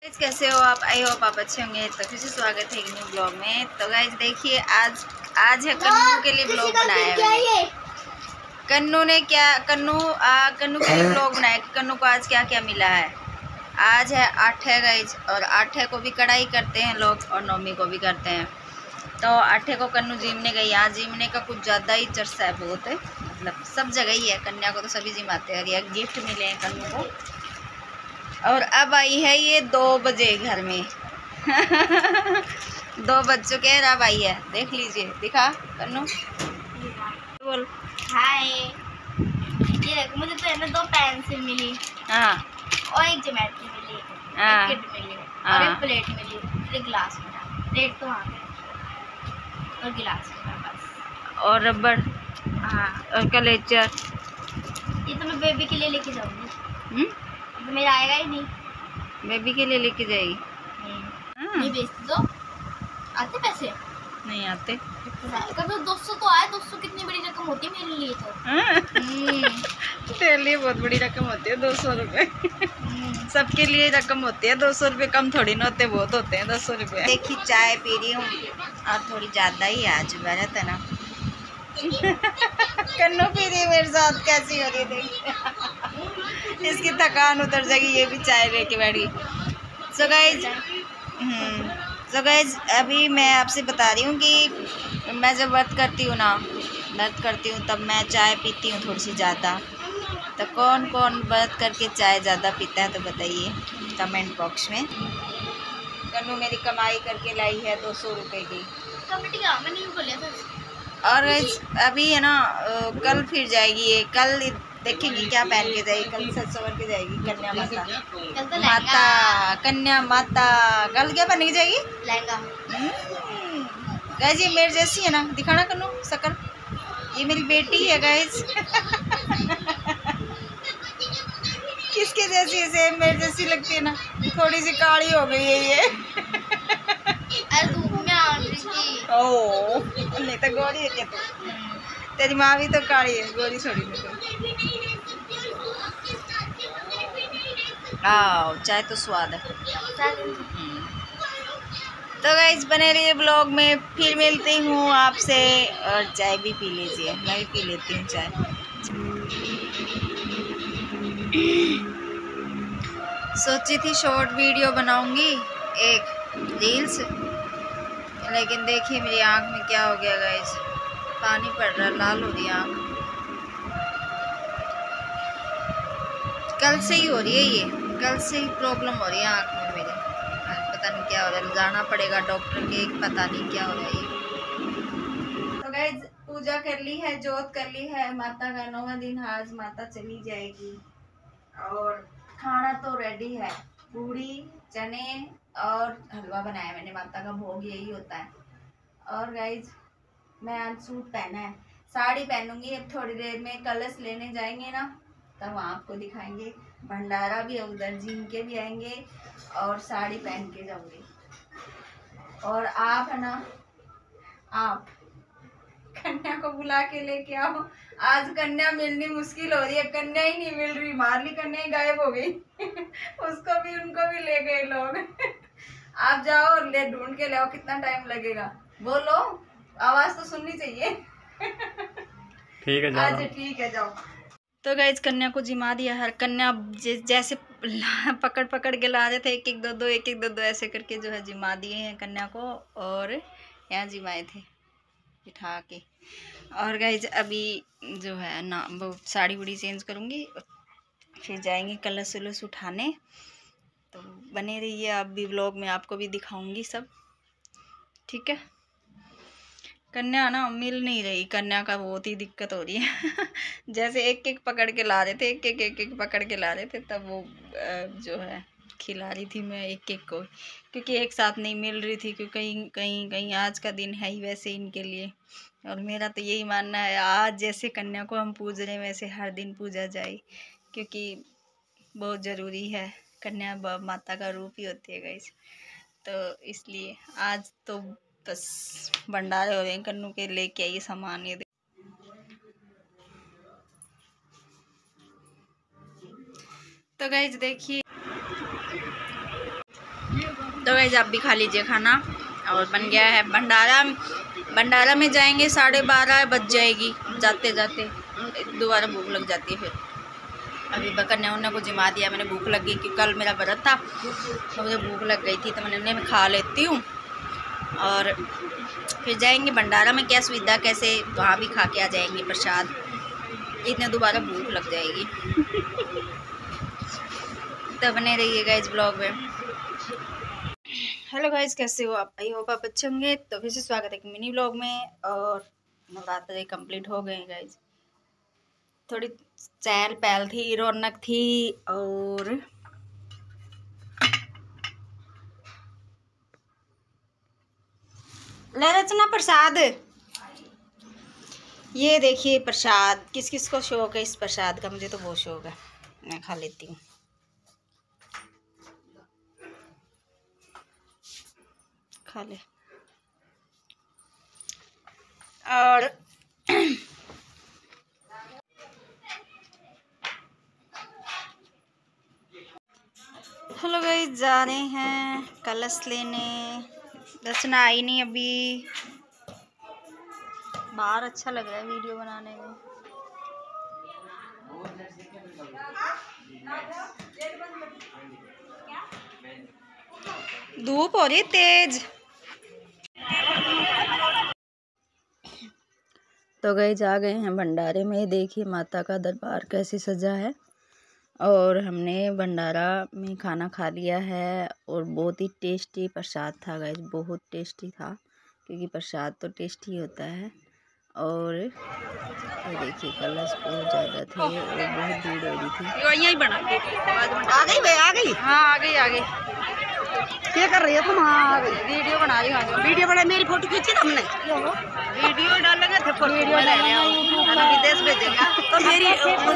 Guys कैसे हो आप? आई होप आप अच्छे होंगे। तो फिर से स्वागत है एक न्यू ब्लॉग में। तो गाइस देखिए आज है कन्नू के लिए ब्लॉग बनाया है मैंने। कन्नू ने क्या कन्नू के लिए ब्लॉग बनाया कि कन्नू को आज क्या क्या मिला है। आज है 8 है गाइस, और 8 को भी कढ़ाई करते हैं लोग और 9 को भी करते हैं। तो 8 को कन्नू जिमने गई। आज जिमने का कुछ ज़्यादा ही चर्चा है, बहुत है, मतलब सब जगह ही है। कन्या को तो सभी जिमाते हैं और यह गिफ्ट मिले हैं कन्नू को। और अब आई है ये 2 बजे घर में 2 बज चुके हैं, अब आई है। देख लीजिए, दिखा कन्नू, बोल हाय। ये देखो, मुझे तो है ना 2 पेंसिल मिली, हाँ, और एक ज्योमेट्री मिली, हाँ, एक किट मिली, और हाँ, एक प्लेट मिली, एक गिलास मिला। प्लेट तो वहाँ पे, और गिलास मिला बस। और रबड़, हाँ, और कलेचर। ये तो मैं बेबी के लिए लेके जाऊंगी। ये तो मेरा आएगा ही नहीं। बेबी के लिए लेके जाएगी? नहीं बेचती तो आते पैसे नहीं आते। कभी 200 तो आए। 200 कितनी बड़ी रकम होती है मेरे लिए तो। तेरे लिए बहुत बड़ी रकम होती है 200 रुपये। सबके लिए रकम होती है, 200 रुपये कम थोड़ी ना होते, बहुत होते हैं 200 रुपये। देखिए चाय पी रही हूँ और थोड़ी ज़्यादा ही आज बरत है ना। कन्नू पी रही है मेरे साथ, कैसी हो रही है देखिए। इसकी थकान उतर जाएगी, ये भी चाय लेके बैठ गई। सो गाइज अभी मैं आपसे बता रही हूँ कि मैं जब व्रत करती हूँ तब मैं चाय पीती हूँ थोड़ी सी ज़्यादा। तो कौन कौन व्रत करके चाय ज़्यादा पीता है तो बताइए कमेंट बॉक्स में। कन्नू मेरी कमाई करके लाई है 200 रुपये की। कमेटी का मैंने भी बोला था। और अभी है ना, कल फिर जाएगी ये। कल देखेंगी क्या पहन के जाएगी। कल सज सवर के जाएगी कन्या माता। कल तो माता कन्या माता कल क्या पहन के जाएगी? लहंगा। गाइज ये मेरे जैसी है ना, दिखाना कन्नू शकल। ये मेरी बेटी है गाइज। किसके जैसी है? सेम मेरे जैसी लगती है ना। थोड़ी सी काली हो गई है ये। अरे धूप में आ रही थी। ओ नहीं तो गोरी है क्या तू? तेरी माँ भी तो काली है, गोरी छोड़ी नहीं। आओ चाय तो स्वाद है। तो गाइस बने रहिए ब्लॉग में, फिर मिलती हूँ आपसे। और चाय भी पी लीजिए, मैं भी पी लेती हूँ चाय। सोची थी शॉर्ट वीडियो बनाऊंगी, एक रील्स, लेकिन देखिए मेरी आँख में क्या हो गया गाइस। पानी पड़ रहा, लाल हो रही आँख। कल से ही हो रही है ये, कल से ही प्रॉब्लम हो रही है आँख में मेरे। पता नहीं क्या हो रहा है, जाना पड़ेगा डॉक्टर के, पता नहीं क्या हो रहा है ये। तो गाइस पूजा कर ली है, जोत कर ली है। माता का 9वां दिन आज माता चली जाएगी। और खाना तो रेडी है, पूड़ी चने और हलवा बनाया मैंने। माता का भोग यही होता है। और गाइज मैं आज सूट पहना है, साड़ी पहनूंगी अब थोड़ी देर में। कलश लेने जाएंगे ना, तब वहाँ आपको दिखाएंगे। भंडारा भी है उधर, जिम के भी आएंगे और साड़ी पहन के जाऊंगी। और आप है ना, आप कन्या को बुला के लेके आओ। आज कन्या मिलनी मुश्किल हो रही है, कन्या ही नहीं मिल रही। मारली कन्या ही गायब हो गई। उसको भी उनको भी ले गए लोग। आप जाओ और ले ढूंढ के ले आओ। कितना टाइम लगेगा बोलो, आवाज तो सुननी चाहिए। ठीक है आज ठीक है जाओ। तो गाइज कन्या को जिमा दिया है। कन्या जैसे पकड़ पकड़ के ला रहे थे, एक एक दो दो एक एक दो दो ऐसे करके जो है जिमा दिए हैं कन्या को। और यहाँ जिमाए थे बिठा के। और गाइज अभी जो है ना, वो साड़ी उड़ी चेंज करूँगी, फिर जाएंगे कलश वलश उठाने। तो बने रहिए आप भी व्लॉग में, आपको भी दिखाऊंगी सब, ठीक है। कन्या ना मिल नहीं रही, कन्या का बहुत ही दिक्कत हो रही है। जैसे एक एक पकड़ के ला रहे थे, एक एक पकड़ के ला रहे थे, तब वो जो है खिला रही थी मैं एक एक को, क्योंकि एक साथ नहीं मिल रही थी। क्योंकि कहीं कहीं कहीं आज का दिन है ही वैसे इनके लिए। और मेरा तो यही मानना है, आज जैसे कन्या को हम पूज रहे हैं वैसे हर दिन पूजा जाए, क्योंकि बहुत ज़रूरी है। कन्या माता का रूप ही होती है गाइस। तो इसलिए आज तो बस भंडारे हो रहे हैं। कन्नू के लेके आइए सामान, ये तो गाइज देखिए तो गाइस आप भी खा लीजिए खाना। और बन गया है भंडारा। भंडारा में जाएंगे 12:30 बज जाएगी जाते जाते, दोबारा भूख लग जाती है फिर। अभी कन्या उन्या को जिमा दिया मैंने, भूख लग गई क्योंकि कल मेरा व्रत था तो मुझे भूख लग गई थी, तो मैंने खा लेती हूँ और फिर जाएंगे भंडारा में। क्या सुविधा, कैसे वहाँ भी खा के आ जाएंगे प्रसाद, इतने दोबारा भूख लग जाएगी। तो बने रहिएगा इस ब्लॉग में। हेलो गाइस, कैसे हो आप? आई होप आप अच्छे होंगे। तो फिर से स्वागत है एक मिनी ब्लॉग में। और नवरात्र कंप्लीट हो गए गाइस, थोड़ी चहल पहल थी, रौनक थी। और ले रचना प्रसाद, ये देखिए प्रसाद। किस किस को शौक है इस प्रसाद का? मुझे तो बहुत शौक है, मैं खा लेती हूँ। खा ले। और हेलो गाइस, जा रहे हैं कलश लेने। रचना आई नहीं अभी, बाहर अच्छा लग रहा है वीडियो बनाने में। धूप हो रही है तेज। तो गाइस आ गए हैं भंडारे में। देखिए माता का दरबार कैसे सजा है। और हमने भंडारा में खाना खा लिया है और बहुत ही टेस्टी प्रसाद था गाइस, बहुत टेस्टी था क्योंकि प्रसाद तो टेस्टी होता है। और ये देखिए कलश बहुत ज़्यादा थे और बहुत भीड़ हो रही थी। यही बना आ गई भाई, आ गई। हाँ आ गई। क्या कर रही है तुम? हाँ वीडियो बना रही हूँ। वीडियो बना, मेरी फोटो खींची ना हमने, वीडियो डालेंगे थे, फोटो विदेश भेजेगा तो मेरी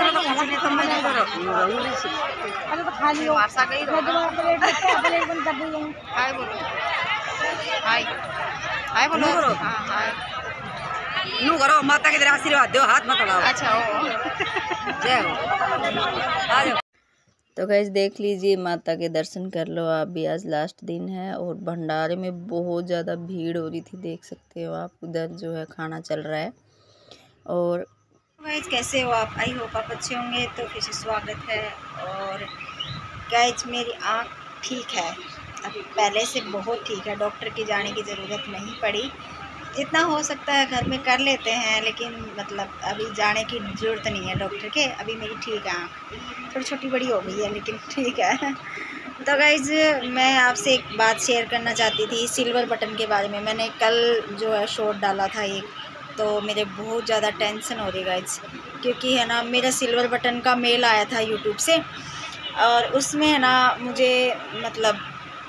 खाली हाय बोलो, हाय हाय बोलो। हाय नू करो, माता की तरह आशीर्वाद दो, हाथ मत उड़ाओ। अच्छा जय हो। तो गाइस देख लीजिए, माता के दर्शन कर लो आप भी। आज लास्ट दिन है और भंडारे में बहुत ज़्यादा भीड़ हो रही थी, देख सकते हो आप। उधर जो है खाना चल रहा है। और गाइस कैसे हो आप? आई होप आप अच्छे होंगे। तो फिर से स्वागत है। और गाइस मेरी आँख ठीक है, अब पहले से बहुत ठीक है, डॉक्टर की जाने की ज़रूरत नहीं पड़ी। जितना हो सकता है घर में कर लेते हैं, लेकिन मतलब अभी जाने की ज़रूरत नहीं है डॉक्टर के। अभी मेरी ठीक है आँख, थोड़ी छोटी बड़ी हो गई है लेकिन ठीक है। तो गाइज़ मैं आपसे एक बात शेयर करना चाहती थी सिल्वर बटन के बारे में। मैंने कल जो है शॉर्ट डाला था एक, तो मेरे बहुत ज़्यादा टेंशन हो रही गाइज़, क्योंकि है ना मेरा सिल्वर बटन का मेल आया था यूट्यूब से और उसमें है ना मुझे मतलब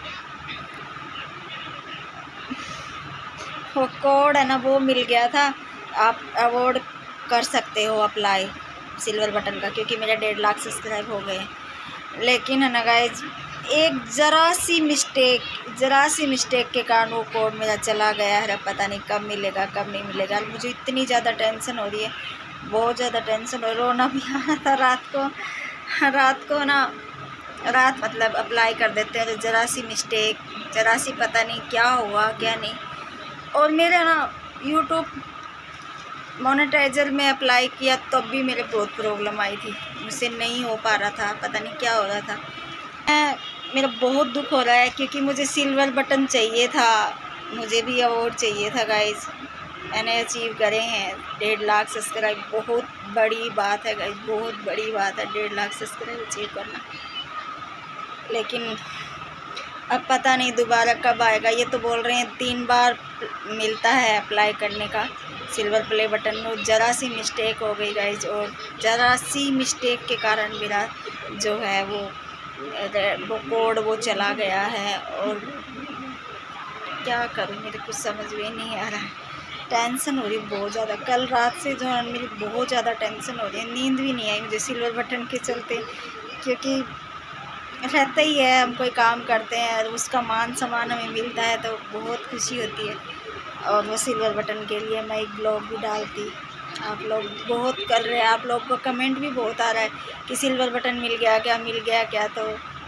वो कोड है ना वो मिल गया था। आप अवॉर्ड कर सकते हो अप्लाई सिल्वर बटन का, क्योंकि मेरा 1.5 लाख सब्सक्राइब हो गए। लेकिन है ना गाइज एक ज़रा सी मिस्टेक के कारण वो कोड मेरा चला गया है। मतलब पता नहीं कब मिलेगा कब नहीं मिलेगा। मुझे इतनी ज़्यादा टेंशन हो रही है, बहुत ज़्यादा टेंशन हो, रोना भी आ रहा था रात को ना, रात मतलब अप्लाई कर देते हैं तो ज़रा सी मिस्टेक, ज़रा सी पता नहीं क्या हुआ क्या नहीं। और मेरे ना यूट्यूब मोनेटाइजर में अप्लाई किया तब भी मेरे बहुत प्रॉब्लम आई थी, मुझसे नहीं हो पा रहा था, पता नहीं क्या हो रहा था। मेरा बहुत दुख हो रहा है क्योंकि मुझे सिल्वर बटन चाहिए था, मुझे भी अवार्ड चाहिए था गाइस। मैंने अचीव करे हैं 1.5 लाख सब्सक्राइब, बहुत बड़ी बात है गाइस, बहुत बड़ी बात है 1.5 लाख सब्सक्राइब अचीव करना। लेकिन अब पता नहीं दोबारा कब आएगा। ये तो बोल रहे हैं 3 बार मिलता है अप्लाई करने का सिल्वर प्ले बटन में। ज़रा सी मिस्टेक हो गई गाइज, और ज़रा सी मिस्टेक के कारण मेरा जो है वो कोड वो चला गया है। और क्या करूँ, मेरे कुछ समझ में नहीं आ रहा है, टेंशन हो रही है बहुत ज़्यादा। कल रात से जो है मेरी बहुत ज़्यादा टेंशन हो रही है, नींद भी नहीं आई मुझे सिल्वर बटन के चलते, क्योंकि रहता ही है, हम कोई काम करते हैं और उसका मान सम्मान हमें मिलता है तो बहुत खुशी होती है। और वो सिल्वर बटन के लिए मैं एक ब्लॉग भी डालती, आप लोग बहुत कर रहे हैं, आप लोग को कमेंट भी बहुत आ रहा है कि सिल्वर बटन मिल गया क्या, मिल गया क्या। तो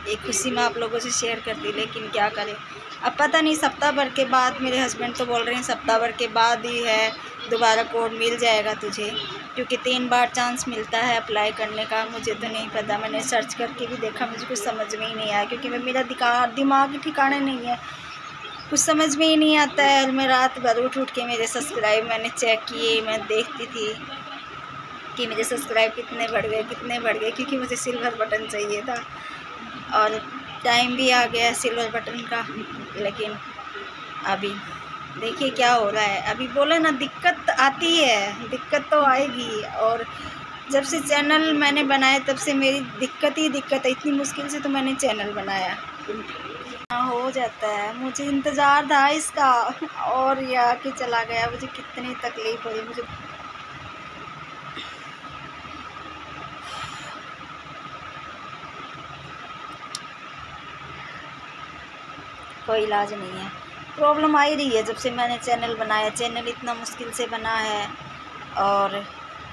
ये खुशी मैं आप लोगों से शेयर करती, लेकिन क्या करें, अब पता नहीं सप्ताह भर के बाद, मेरे हस्बैंड तो बोल रहे हैं सप्ताह भर के बाद ही है दोबारा कोड मिल जाएगा तुझे, क्योंकि 3 बार चांस मिलता है अप्लाई करने का। मुझे तो नहीं पता, मैंने सर्च करके भी देखा, मुझे कुछ समझ में ही नहीं आया, क्योंकि मेरा दिमाग ही ठिकाने नहीं है, कुछ समझ में ही नहीं आता है। और मैं रात भर उठ के मेरे सब्सक्राइब मैंने चेक किए, मैं देखती थी कि मेरे सब्सक्राइब कितने बढ़ गए, क्योंकि मुझे सिल्वर बटन चाहिए था और टाइम भी आ गया सिल्वर बटन का। लेकिन अभी देखिए क्या हो रहा है। अभी बोले ना, दिक्कत आती है, दिक्कत तो आएगी। और जब से चैनल मैंने बनाया तब से मेरी दिक्कत ही दिक्कत है, इतनी मुश्किल से तो मैंने चैनल बनाया। हो जाता है, मुझे इंतज़ार था इसका और ये आके चला गया। मुझे कितनी तकलीफ़ हुई, मुझे कोई इलाज नहीं है। प्रॉब्लम आ ही रही है जब से मैंने चैनल बनाया। चैनल इतना मुश्किल से बना है और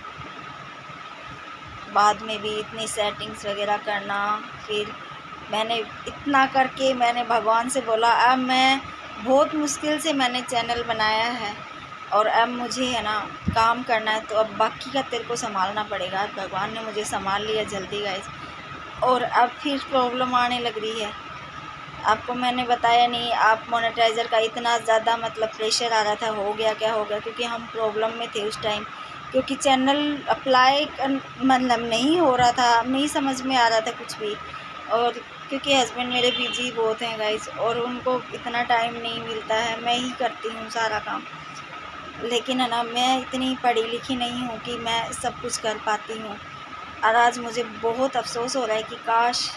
बाद में भी इतनी सेटिंग्स वगैरह करना, फिर मैंने इतना करके मैंने भगवान से बोला, अब मैं बहुत मुश्किल से मैंने चैनल बनाया है और अब मुझे है ना काम करना है, तो अब बाकी का तेरे को संभालना पड़ेगा। भगवान ने मुझे संभाल लिया जल्दी गाइस। और अब फिर प्रॉब्लम आने लग रही है। आपको मैंने बताया नहीं, आप मोनेटाइज़र का इतना ज़्यादा मतलब प्रेशर आ रहा था, हो गया क्या हो गया, क्योंकि हम प्रॉब्लम में थे उस टाइम, क्योंकि चैनल अप्लाई मतलब नहीं हो रहा था, नहीं समझ में आ रहा था कुछ भी। और क्योंकि हस्बैंड मेरे बिजी बहुत हैं गाइस, और उनको इतना टाइम नहीं मिलता है, मैं ही करती हूँ सारा काम। लेकिन है ना, मैं इतनी पढ़ी लिखी नहीं हूँ कि मैं सब कुछ कर पाती हूँ। और आज मुझे बहुत अफसोस हो रहा है कि काश,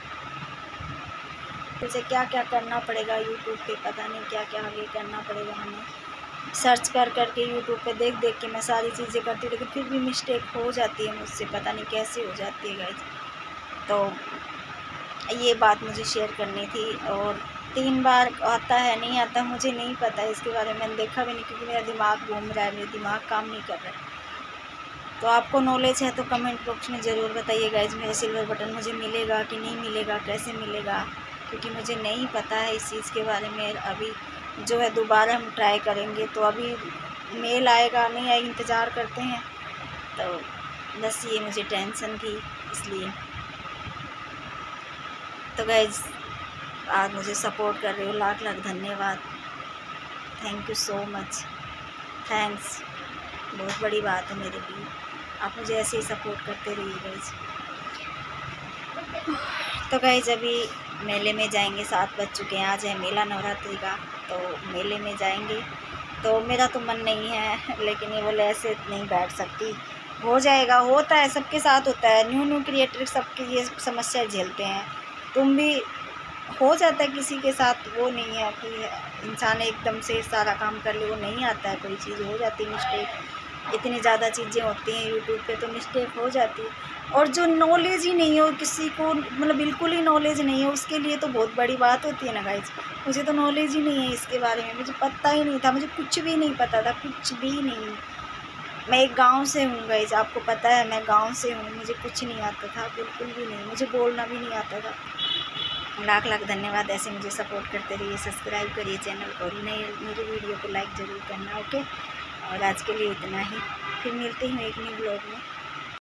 उसे क्या क्या करना पड़ेगा यूट्यूब पे, पता नहीं क्या क्या आगे करना पड़ेगा हमें। सर्च कर के यूट्यूब पे देख के मैं सारी चीज़ें करती हूँ, लेकिन फिर भी मिस्टेक हो जाती है मुझसे, पता नहीं कैसे हो जाती है गाइस। तो ये बात मुझे शेयर करनी थी। और 3 बार आता है नहीं आता मुझे नहीं पता, इसके बारे में मैंने देखा भी नहीं, क्योंकि मेरा दिमाग घूम रहा है, मेरा दिमाग काम नहीं कर रहा है। तो आपको नॉलेज है तो कमेंट बॉक्स में ज़रूर बताइए गाइज, मेरा सिल्वर बटन मुझे मिलेगा कि नहीं मिलेगा, कैसे मिलेगा, क्योंकि मुझे नहीं पता है इस चीज़ के बारे में। अभी जो है दोबारा हम ट्राई करेंगे, तो अभी मेल आएगा नहीं आएगा इंतज़ार करते हैं। तो बस ये मुझे टेंशन थी इसलिए। तो गाइज आज मुझे सपोर्ट कर रहे हो, लाख लाख धन्यवाद, thank you so much, thanks, बहुत बड़ी बात है मेरे लिए। आप मुझे ऐसे ही सपोर्ट करते रहिए गाइज। तो गाइज अभी मेले में जाएंगे, 7 बज चुके हैं, आज है मेला नवरात्रि का, तो मेले में जाएंगे। तो मेरा तो मन नहीं है, लेकिन ये बोले ऐसे नहीं बैठ सकती, हो जाएगा, होता है सबके साथ होता है, न्यू क्रिएटर सबके ये समस्या झेलते हैं, तुम भी हो जाता है किसी के साथ। वो नहीं है कि इंसान एकदम से सारा काम कर ले, वो नहीं आता है, कोई चीज़ हो जाती है मिस्टेक, इतनी ज़्यादा चीज़ें होती हैं यूट्यूब पे, तो मिस्टेक हो जाती है। और जो नॉलेज ही नहीं हो किसी को, मतलब बिल्कुल ही नॉलेज नहीं है, उसके लिए तो बहुत बड़ी बात होती है ना गाइज। मुझे तो नॉलेज ही नहीं है इसके बारे में, मुझे पता ही नहीं था, मुझे कुछ भी नहीं पता था, कुछ भी नहीं। मैं एक गांव से हूँ गाइज, आपको पता है मैं गांव से हूँ, मुझे कुछ नहीं आता था, बिल्कुल भी नहीं, मुझे बोलना भी नहीं आता था। लाख लाख धन्यवाद, ऐसे मुझे सपोर्ट करते रहिए, सब्सक्राइब करिए चैनल को, नए मेरे वीडियो को लाइक ज़रूर करना, ओके। और आज के लिए इतना ही, फिर मिलते हैं एक नए ब्लॉग में।